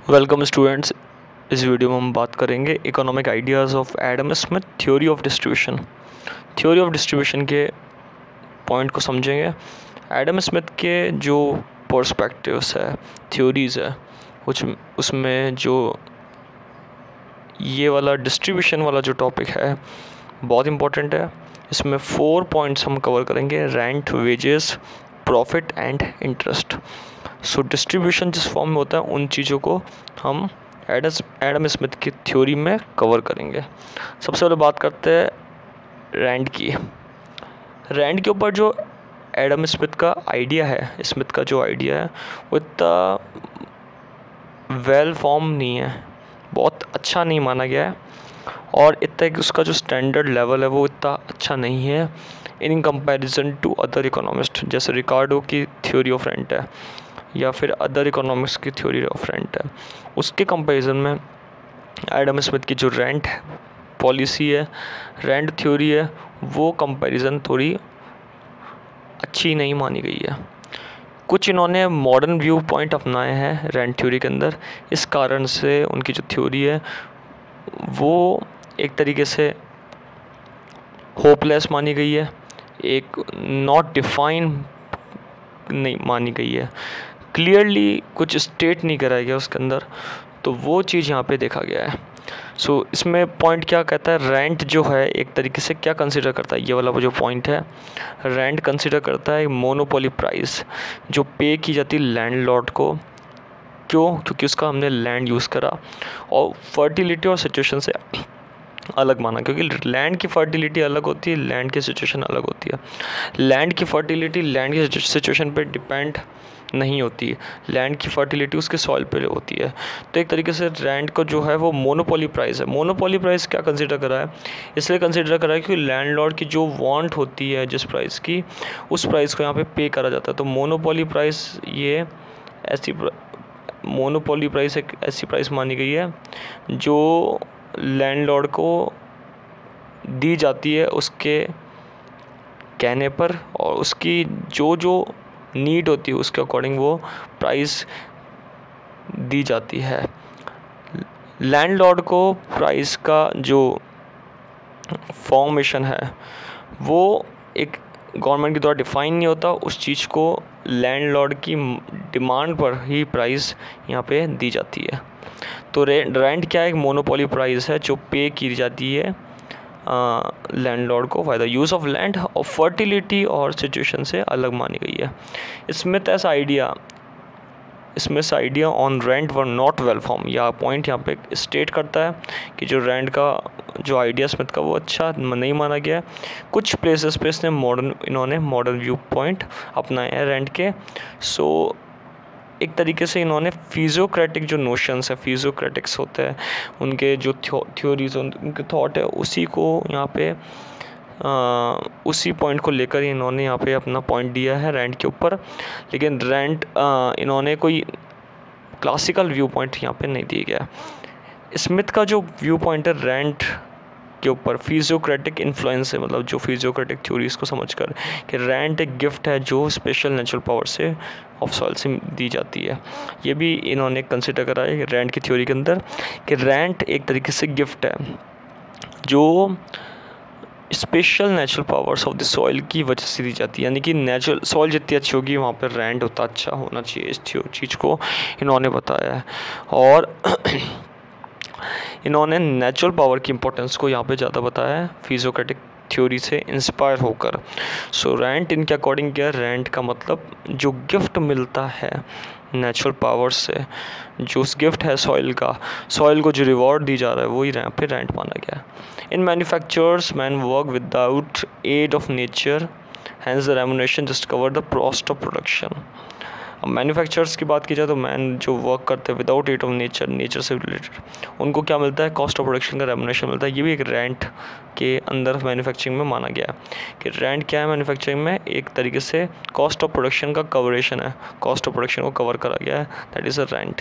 Welcome students. इस video में हम बात करेंगे economic ideas of Adam Smith theory of distribution. Theory of distribution के पॉइंट को समझेंगे। एडम स्मिथ के जो पर्सपेक्टिव्स है, थ्योरीज़ है, कुछ उसमें जो ये वाला डिस्ट्रीब्यूशन वाला जो टॉपिक है बहुत इम्पोर्टेंट है। इसमें 4 पॉइंट्स हम कवर करेंगे: rent, wages, profit and interest. So distribution जिस फॉर्म में होता है उन चीज़ों को हम एडम स्मिथ की थ्योरी में कवर करेंगे। सबसे पहले बात करते हैं रेंट की। रेंट के ऊपर जो एडम स्मिथ का आइडिया है, स्मिथ का जो आइडिया है वो इतना वेल फॉर्म नहीं है, बहुत अच्छा नहीं माना गया है और इतना उसका जो स्टैंडर्ड लेवल है वो इतना अच्छा नहीं है in comparison to other economist, जैसे रिकार्डो की थ्योरी ऑफ रेंट है या फिर अदर इकोनॉमिक्स की थ्योरी ऑफ रेंट है। उसके कंपैरिजन में एडम स्मिथ की जो रेंट पॉलिसी है, रेंट थ्योरी है, वो कंपैरिजन थोड़ी अच्छी नहीं मानी गई है। कुछ इन्होंने मॉडर्न व्यू पॉइंट अपनाए हैं रेंट थ्योरी के अंदर, इस कारण से उनकी जो थ्योरी है वो एक तरीके से होपलेस मानी गई है, एक नॉट डिफाइन नहीं मानी गई है, क्लियरली कुछ स्टेट नहीं कराया गया उसके अंदर, तो वो चीज़ यहाँ पे देखा गया है। सो इसमें पॉइंट क्या कहता है, रेंट जो है एक तरीके से क्या कंसिडर करता है, ये वाला वो जो पॉइंट है, रेंट कंसिडर करता है मोनोपोली प्राइस जो पे की जाती है लैंडलॉर्ड को। क्यों? क्योंकि उसका हमने लैंड यूज़ करा और फर्टिलिटी और सिचुएशन से अलग माना, क्योंकि लैंड की फर्टिलिटी अलग होती है, लैंड की सिचुएशन अलग होती है। लैंड की फर्टिलिटी लैंड की सिचुएशन पे डिपेंड नहीं होती है, लैंड की फर्टिलिटी उसके सॉइल पे होती है। तो एक तरीके से रेंट को जो है वो मोनोपोली प्राइस है। मोनोपोली प्राइस क्या कंसिडर करा है, इसलिए कंसिडर करा है क्योंकि लैंडलॉर्ड की जो वांट होती है जिस प्राइस की, उस प्राइस को यहाँ पे करा जाता है। तो मोनोपोली प्राइस ये ऐसी मोनोपोली प्राइस एक ऐसी प्राइस मानी गई है जो लैंडलॉर्ड को दी जाती है उसके कहने पर, और उसकी जो जो नीड होती है उसके अकॉर्डिंग वो प्राइस दी जाती है। लैंडलॉर्ड को प्राइस का जो फॉर्मेशन है वो एक गवर्नमेंट के द्वारा डिफाइन नहीं होता, उस चीज़ को लैंडलॉर्ड की डिमांड पर ही प्राइस यहाँ पे दी जाती है। तो रेंट क्या है, एक मोनोपोली प्राइस है जो पे की जाती है लैंडलॉर्ड को by the use of land, और फर्टिलिटी और सिचुएशन से अलग मानी गई है। Smith idea on rent were not well form, यह पॉइंट यहाँ पे स्टेट करता है कि जो रेंट का जो आइडिया स्मिथ का वो अच्छा नहीं माना गया है। कुछ प्लेसेस पे इन्होंने मॉडर्न व्यू पॉइंट अपनाए हैं रेंट के। सो एक तरीके से इन्होंने फिजियोक्रेटिक जो नोशंस है, फिजियोक्रेटिक्स होते हैं उनके जो थ्योरीज, उनके थॉट है, उसी को यहाँ पे उसी पॉइंट को लेकर इन्होंने यहाँ पे अपना पॉइंट दिया है रेंट के ऊपर। लेकिन रेंट इन्होंने कोई क्लासिकल व्यू पॉइंट यहाँ पे नहीं दिया गया। स्मिथ का जो व्यू पॉइंट है रेंट के ऊपर फिजियोक्रेटिक इन्फ्लुएंस है, मतलब जो फिजियोक्रेटिक थ्योरीज को समझकर कि रेंट एक गिफ्ट है जो स्पेशल नेचुरल पावर से ऑफ सॉइल से दी जाती है। ये भी इन्होंने कंसिडर करा है रेंट की थ्योरी के अंदर कि रेंट एक तरीके से गिफ्ट है जो special natural powers of the soil की वजह से दी जाती है, यानी कि नेचुरल सॉइल जितनी अच्छी होगी वहाँ पर रेंट उतना अच्छा होना चाहिए। इस चीज़ को इन्होंने बताया है और इन्होंने नेचुरल पावर की इंपॉर्टेंस को यहाँ पे ज़्यादा बताया है फिजियोक्रेटिक थ्योरी से इंस्पायर होकर। सो रेंट इनके अकॉर्डिंग क्या, रेंट का मतलब जो गिफ्ट मिलता है नेचुरल पावर से, जो उस गिफ्ट है सॉइल का, सॉइल को जो रिवॉर्ड दी जा रहा है वही यहाँ पे रेंट माना गया है। In manufacturers man work without aid of nature, hence the remuneration just cover the cost of production. अब मैन्युफैक्चरर्स की बात की जाए तो मैन जो वर्क करते हैं without aid of nature, nature से रिलेटेड, उनको क्या मिलता है, कॉस्ट ऑफ प्रोडक्शन का रेम्युनरेशन मिलता है। ये भी एक रेंट के अंदर मैन्युफैक्चरिंग में माना गया है कि रेंट क्या है मैन्युफैक्चरिंग में, एक तरीके से कॉस्ट ऑफ प्रोडक्शन का कवरेशन है, कॉस्ट ऑफ प्रोडक्शन को कवर करा गया है, दैट इज़ अ रेंट।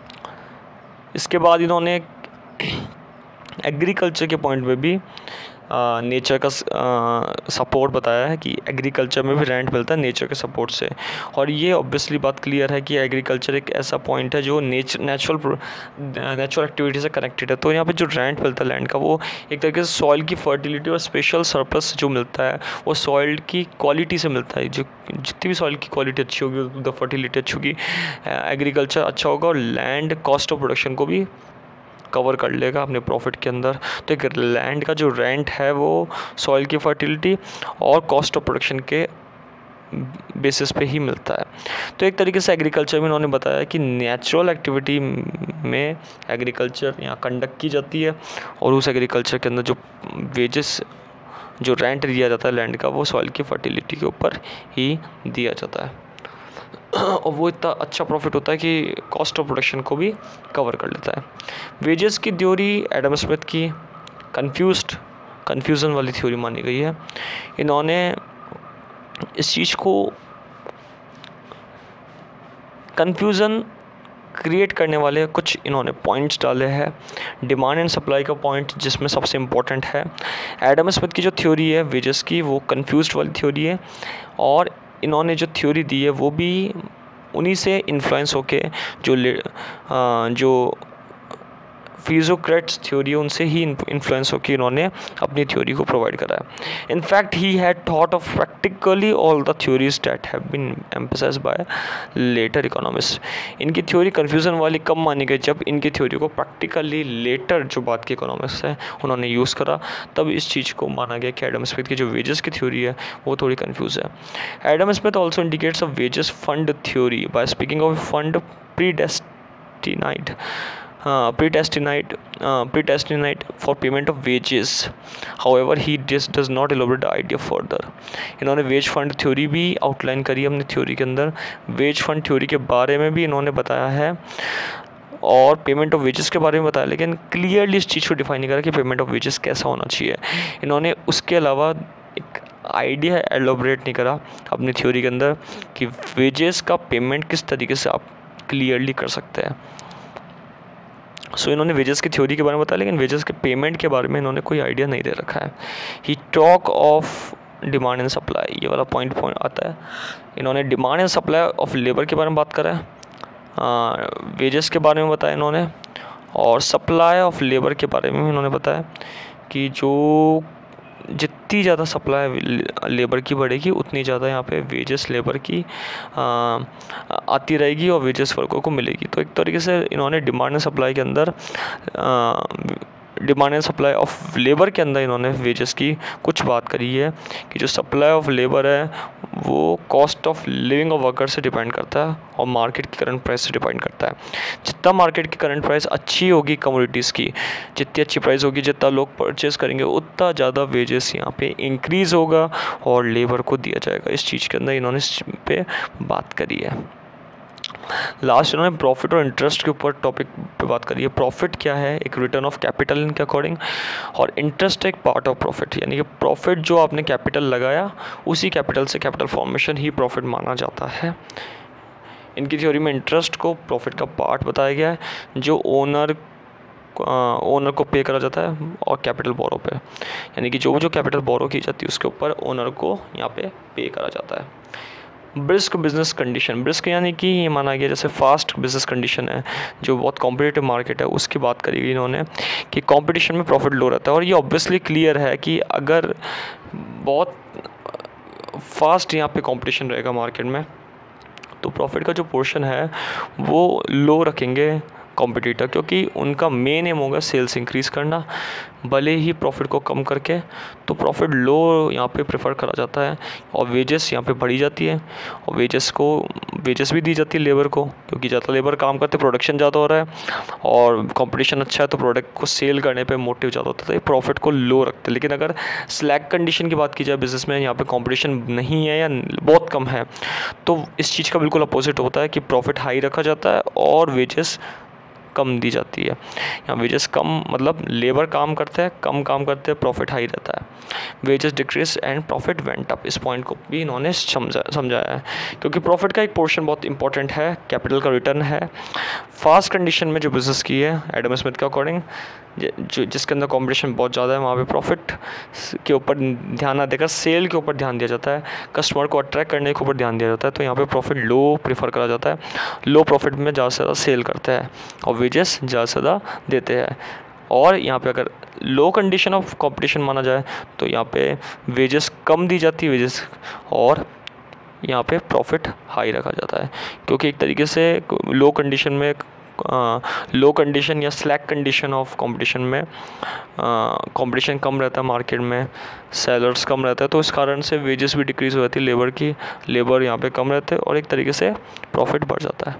इसके बाद इन्होंने एग्रीकल्चर के पॉइंट में भी नेचर का सपोर्ट बताया है कि एग्रीकल्चर में भी रेंट मिलता है नेचर के सपोर्ट से। और ये ऑब्वियसली बात क्लियर है कि एग्रीकल्चर एक ऐसा पॉइंट है जो नेचुरल एक्टिविटी से कनेक्टेड है। तो यहाँ पे जो रेंट मिलता है लैंड का, वो एक तरीके से सॉइल की फर्टिलिटी और स्पेशल सरप्लस जो मिलता है वो सॉइल की क्वालिटी से मिलता है। जो जितनी भी सॉइल की क्वालिटी अच्छी होगी, द फर्टिलिटी अच्छी होगी, एग्रीकल्चर अच्छा होगा और लैंड कॉस्ट ऑफ प्रोडक्शन को भी कवर कर लेगा अपने प्रॉफिट के अंदर। तो एक लैंड का जो रेंट है वो सॉइल की फर्टिलिटी और कॉस्ट ऑफ प्रोडक्शन के बेसिस पे ही मिलता है। तो एक तरीके से एग्रीकल्चर में उन्होंने बताया कि नेचुरल एक्टिविटी में एग्रीकल्चर यहाँ कंडक्ट की जाती है और उस एग्रीकल्चर के अंदर जो वेजेस, जो रेंट दिया जाता है लैंड का, वो सॉइल की फर्टिलिटी के ऊपर ही दिया जाता है। और वो इतना अच्छा प्रॉफिट होता है कि कॉस्ट ऑफ प्रोडक्शन को भी कवर कर लेता है। वेजेस की थ्योरी एडम स्मिथ की कन्फ्यूज़न वाली थ्योरी मानी गई है। इन्होंने इस चीज़ को कन्फ्यूज़न क्रिएट करने वाले कुछ इन्होंने पॉइंट्स डाले हैं। डिमांड एंड सप्लाई का पॉइंट जिसमें सबसे इम्पोर्टेंट है। एडम स्मिथ की जो थ्योरी है वेजेस की, वो कन्फ्यूज्ड वाली थ्योरी है और इन्होंने जो थ्योरी दी है वो भी उन्हीं से इन्फ्लुएंस होके जो फिजियोक्रेट्स थ्योरी, उनसे ही इन्फ्लुएंस होकर इन्होंने अपनी थ्योरी को प्रोवाइड करा है। In fact he had thought of practically all the theories that have been emphasised by later economist. इनकी थ्योरी कन्फ्यूज़न वाली कब मानी गई? जब इनकी थ्योरी को प्रैक्टिकली लेटर जो बात के इकोनॉमिस्ट है उन्होंने यूज़ करा, तब इस चीज़ को माना गया कि एडम स्मिथ की जो वेजेस की थ्योरी है वो थोड़ी कन्फ्यूज़ है। Adam Smith also indicates a wages fund theory by speaking of fund predestinate for payment of wages. However, he just does not elaborate the idea further. इन्होंने wage fund theory भी outline करी अपनी theory के अंदर। Veg fund theory के बारे में भी इन्होंने बताया है और पेमेंट ऑफ वेजेस के बारे में बताया, लेकिन क्लियरली इस चीज़ को डिफाइन नहीं करा कि पेमेंट ऑफ वेजेस कैसा होना चाहिए। इन्होंने उसके अलावा एक आइडिया एलोबरेट नहीं करा अपनी थ्योरी के अंदर कि वेजेस का पेमेंट किस तरीके से आप क्लियरली कर सकते हैं। सो इन्होंने वेजेस की थ्योरी के बारे में बताया, लेकिन वेजेस के पेमेंट के बारे में इन्होंने कोई आइडिया नहीं दे रखा है। He talk of demand and supply, ये वाला पॉइंट आता है। इन्होंने demand and supply of labour के बारे में बात करा है, वेजेस के बारे में बताया इन्होंने, और सप्लाई ऑफ लेबर के बारे में भी इन्होंने बताया कि जो जितनी ज़्यादा सप्लाई लेबर की बढ़ेगी उतनी ज़्यादा यहाँ पे वेजेस लेबर की आती रहेगी और वेजेस वर्कर को मिलेगी। तो एक तरीके से इन्होंने डिमांड एंड सप्लाई के अंदर demand and supply of labour के अंदर इन्होंने वेजेस की कुछ बात करी है कि जो सप्लाई ऑफ लेबर है वो cost of living of worker से डिपेंड करता है और मार्केट की करंट प्राइस से डिपेंड करता है। जितना मार्केट की करंट प्राइस अच्छी होगी कमोडिटीज़ की, जितनी अच्छी प्राइस होगी, जितना लोग परचेज़ करेंगे, उतना ज़्यादा वेजेस यहाँ पे इंक्रीज़ होगा और लेबर को दिया जाएगा। इस चीज़ के अंदर इन्होंने इस पे बात करी है। लास्ट इन्होंने प्रॉफिट और इंटरेस्ट के ऊपर टॉपिक पे बात करी है। प्रॉफिट क्या है? एक रिटर्न ऑफ कैपिटल इनके अकॉर्डिंग, और इंटरेस्ट एक पार्ट ऑफ प्रॉफिट, यानी कि प्रॉफिट जो आपने कैपिटल लगाया उसी कैपिटल से कैपिटल फॉर्मेशन ही प्रॉफिट माना जाता है। इनकी थ्योरी में इंटरेस्ट को प्रॉफिट का पार्ट बताया गया है जो ओनर को पे करा जाता है और कैपिटल बोरो पे, यानी कि जो कैपिटल बोरो की जाती है उसके ऊपर ओनर को यहाँ पे करा जाता है। ब्रिस्क बिजनेस कंडीशन, ब्रिस्क यानी कि ये माना गया जैसे फास्ट बिजनेस कंडीशन है, जो बहुत कॉम्पिटिटिव मार्केट है, उसकी बात करी गई इन्होंने कि कंपटीशन में प्रॉफिट लो रहता है। और ये ऑब्वियसली क्लियर है कि अगर बहुत फास्ट यहाँ पे कंपटीशन रहेगा मार्केट में तो प्रॉफिट का जो पोर्शन है वो लो रखेंगे कॉम्पिटिटर, क्योंकि उनका मेन एम होगा सेल्स इंक्रीज़ करना, भले ही प्रॉफिट को कम करके। तो प्रॉफिट लो यहाँ पे प्रेफर करा जाता है और वेजेस यहाँ पे बढ़ी जाती है और वेजेस भी दी जाती है लेबर को, क्योंकि ज़्यादा लेबर काम करते प्रोडक्शन ज़्यादा हो रहा है और कंपटीशन अच्छा है तो प्रोडक्ट को सेल करने पे मोटिव ज़्यादा होता है, तो ये प्रॉफिट को लो रखते हैं। लेकिन अगर स्लैक कंडीशन की बात की जाए बिजनेस में, यहाँ पे कंपटीशन नहीं है या बहुत कम है, तो इस चीज़ का बिल्कुल अपोजिट होता है कि प्रॉफिट हाई रखा जाता है और वेजेस कम दी जाती है। यहाँ वेजेस कम मतलब लेबर कम करते हैं, प्रॉफिट हाई रहता है। Wages decrease and profit went up, इस पॉइंट को भी इन्होंने समझाया है, क्योंकि प्रॉफिट का एक पोर्शन बहुत इंपॉर्टेंट है, कैपिटल का रिटर्न है, फास्ट कंडीशन में जो बिज़नेस की है एडम स्मिथ के अकॉर्डिंग, जिसके अंदर कंपटीशन बहुत ज़्यादा है, वहाँ पे प्रॉफिट के ऊपर ध्यान ना देकर सेल के ऊपर ध्यान दिया जाता है, कस्टमर को अट्रैक्ट करने के ऊपर ध्यान दिया जाता है। तो यहाँ पे प्रॉफिट लो प्रेफर करा जाता है, लो प्रॉफिट में ज़्यादा से ज़्यादा सेल करते हैं और वेजेस ज़्यादा से ज़्यादा देते हैं। और यहाँ पे अगर लो कंडीशन ऑफ कंपटीशन माना जाए तो यहाँ पे वेजेस कम दी जाती है वेजेस, और यहाँ पे प्रॉफिट हाई रखा जाता है, क्योंकि एक तरीके से लो कंडीशन में लो कंडीशन या स्लैक कंडीशन ऑफ कंपटीशन में कंपटीशन कम रहता है मार्केट में, सेलर्स कम रहता है, तो इस कारण से वेजेस भी डिक्रीज़ हो जाती है लेबर यहाँ पे कम रहते हैं और एक तरीके से प्रॉफिट बढ़ जाता है।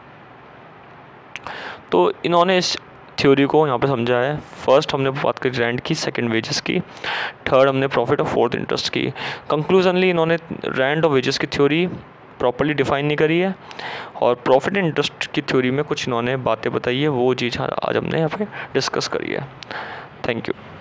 तो इन्होंने इस थ्योरी को यहाँ पे समझा है। फर्स्ट हमने बात करी रेंट की, सेकंड वेजेस की, थर्ड हमने प्रॉफिट और फोर्थ इंटरेस्ट की। कंक्लूजनली इन्होंने रेंट और वेजेस की थ्योरी प्रॉपर्ली डिफाइन नहीं करी है और प्रॉफिट एंड इंटरेस्ट की थ्योरी में कुछ इन्होंने बातें बताई है, वो चीज़ आज हमने यहाँ पे डिस्कस करी है। Thank you.